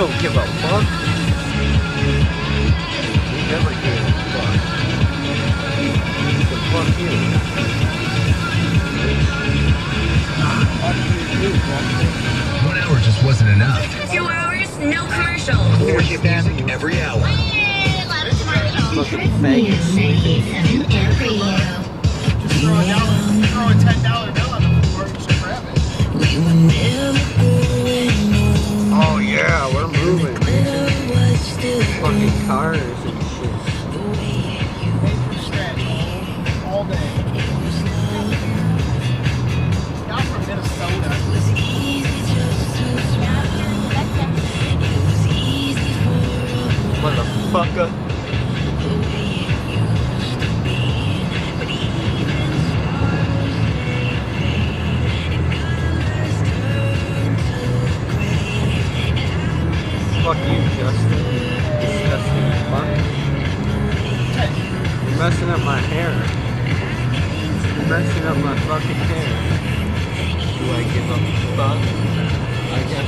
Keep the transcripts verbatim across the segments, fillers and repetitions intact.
don't give a fuck. You never gave a fuck. So fuck you. One hour just wasn't enough. Two hours, no commercial. More hit music every hour. Fucking faggot. Just throw a dollar, throw a ten dollar bill on the floor and just grab it. Oh yeah, we're moving, man. Fucking cars and shit. Paper scratch all day. Y'all from Minnesota. Motherfucker. Fuck you, Justin. Disgusting fuck. You're messing up my hair. You're messing up my fucking hair. Do I give a fuck? I guess.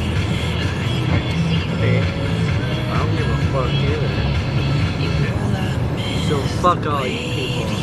Hey, I don't give a fuck either. So fuck all you people.